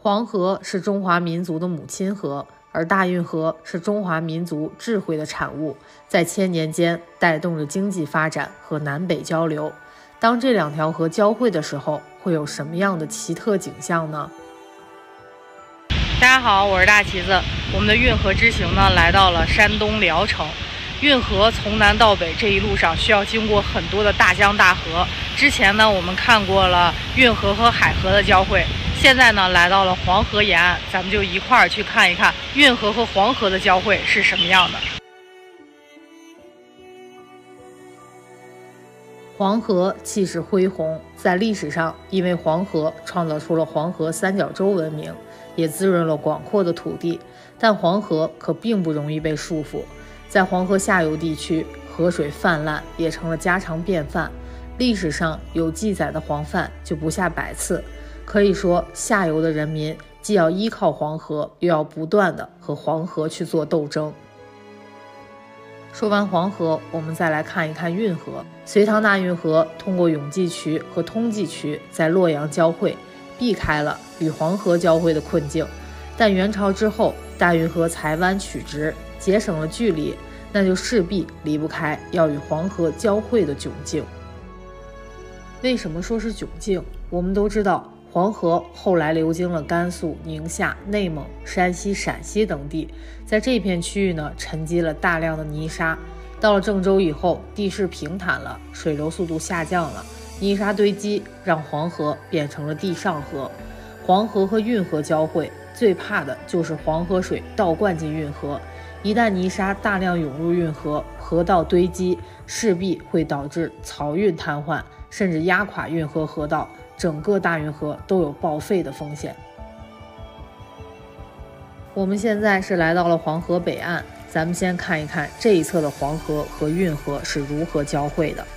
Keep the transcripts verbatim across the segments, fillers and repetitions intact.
黄河是中华民族的母亲河，而大运河是中华民族智慧的产物，在千年间带动着经济发展和南北交流。当这两条河交汇的时候，会有什么样的奇特景象呢？ 大家好，我是大旗子。我们的运河之行呢，来到了山东聊城。运河从南到北这一路上需要经过很多的大江大河。之前呢，我们看过了运河和海河的交汇，现在呢，来到了黄河沿岸，咱们就一块儿去看一看运河和黄河的交汇是什么样的。 黄河气势恢宏，在历史上因为黄河创造出了黄河三角洲文明，也滋润了广阔的土地。但黄河可并不容易被束缚，在黄河下游地区，河水泛滥也成了家常便饭。历史上有记载的黄泛就不下百次，可以说下游的人民既要依靠黄河，又要不断的和黄河去做斗争。说完黄河，我们再来看一看运河。隋唐大运河通过永济渠和通济渠在洛阳交汇，避开了与黄河交汇的困境。但元朝之后，大运河裁弯曲直，节省了距离，那就势必离不开要与黄河交汇的窘境。为什么说是窘境？我们都知道，黄河后来流经了甘肃、宁夏、内蒙、山西、陕西等地，在这片区域呢，沉积了大量的泥沙。到了郑州以后，地势平坦了，水流速度下降了，泥沙堆积让黄河变成了地上河。黄河和运河交汇，最怕的就是黄河水倒灌进运河。一旦泥沙大量涌入运河，河道堆积，势必会导致漕运瘫痪，甚至压垮运河河道，整个大运河都有报废的风险。我们现在是来到了黄河北岸，咱们先看一看这一侧的黄河和运河是如何交汇的。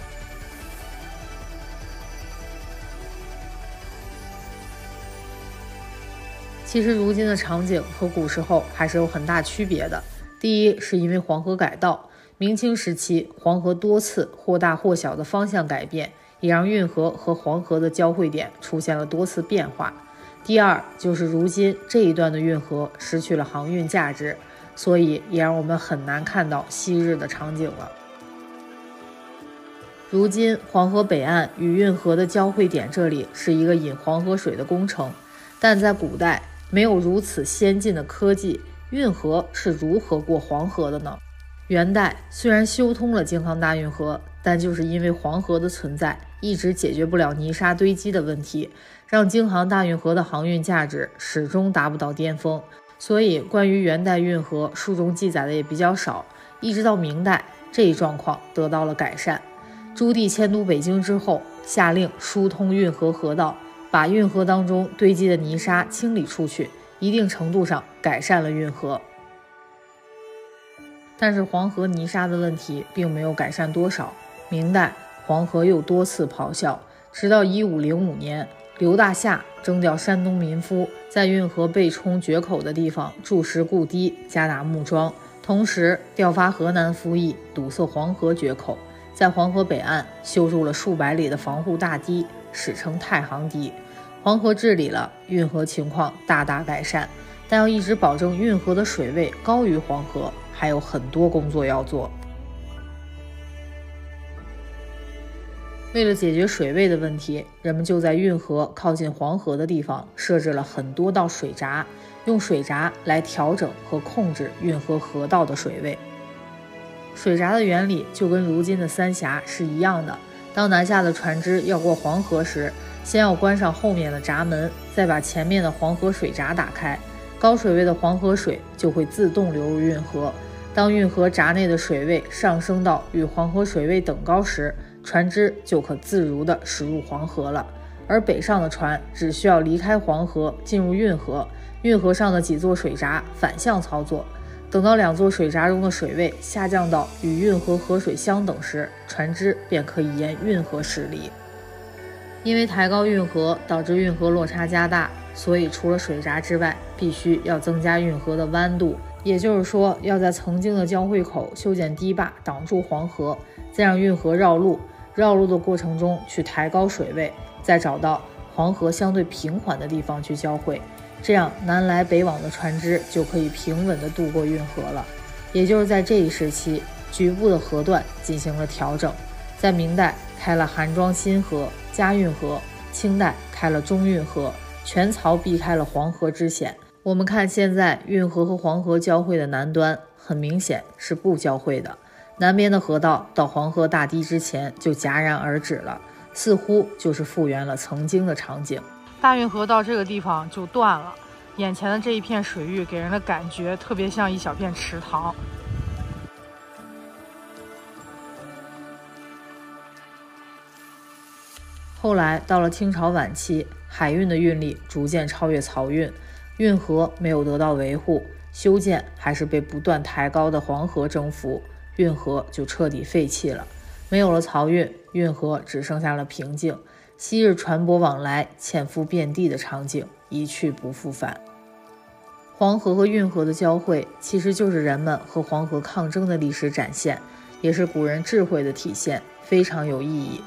其实如今的场景和古时候还是有很大区别的。第一，是因为黄河改道，明清时期黄河多次或大或小的方向改变，也让运河和黄河的交汇点出现了多次变化。第二，就是如今这一段的运河失去了航运价值，所以也让我们很难看到昔日的场景了。如今黄河北岸与运河的交汇点这里是一个引黄河水的工程，但在古代没有如此先进的科技，运河是如何过黄河的呢？元代虽然修通了京杭大运河，但就是因为黄河的存在，一直解决不了泥沙堆积的问题，让京杭大运河的航运价值始终达不到巅峰。所以关于元代运河，书中记载的也比较少。一直到明代，这一状况得到了改善。朱棣迁都北京之后，下令疏通运河河道，把运河当中堆积的泥沙清理出去，一定程度上改善了运河。但是黄河泥沙的问题并没有改善多少。明代黄河又多次咆哮，直到一五零五年，刘大夏征调山东民夫，在运河被冲决口的地方筑石固堤，加大木桩，同时调发河南服役，堵塞黄河决口，在黄河北岸修筑了数百里的防护大堤，史称太行堤。黄河治理了，运河情况大大改善，但要一直保证运河的水位高于黄河，还有很多工作要做。为了解决水位的问题，人们就在运河靠近黄河的地方设置了很多道水闸，用水闸来调整和控制运河河道的水位。水闸的原理就跟如今的三峡是一样的，当南下的船只要过黄河时，先要关上后面的闸门，再把前面的黄河水闸打开，高水位的黄河水就会自动流入运河。当运河闸内的水位上升到与黄河水位等高时，船只就可自如地驶入黄河了。而北上的船只需要离开黄河进入运河，运河上的几座水闸反向操作，等到两座水闸中的水位下降到与运河河水相等时，船只便可以沿运河驶离。因为抬高运河导致运河落差加大，所以除了水闸之外，必须要增加运河的弯度，也就是说要在曾经的交汇口修建堤坝挡住黄河，再让运河绕路，绕路的过程中去抬高水位，再找到黄河相对平缓的地方去交汇，这样南来北往的船只就可以平稳地渡过运河了。也就是在这一时期，局部的河段进行了调整。在明代开了韩庄新河、嘉运河，清代开了中运河，全槽避开了黄河之险。我们看现在运河和黄河交汇的南端，很明显是不交汇的，南边的河道到黄河大堤之前就戛然而止了，似乎就是复原了曾经的场景。 大运河到这个地方就断了，眼前的这一片水域给人的感觉特别像一小片池塘。 后来到了清朝晚期，海运的运力逐渐超越漕运，运河没有得到维护，修建还是被不断抬高的黄河征服，运河就彻底废弃了。没有了漕运，运河只剩下了平静，昔日船舶往来、纤夫遍地的场景一去不复返。黄河和运河的交汇，其实就是人们和黄河抗争的历史展现，也是古人智慧的体现，非常有意义。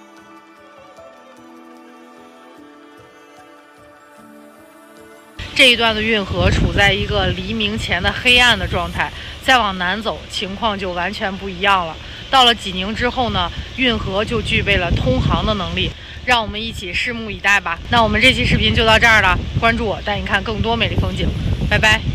这一段的运河处在一个黎明前的黑暗的状态，再往南走，情况就完全不一样了。到了济宁之后呢，运河就具备了通航的能力，让我们一起拭目以待吧。那我们这期视频就到这儿了，关注我，带你看更多美丽风景，拜拜。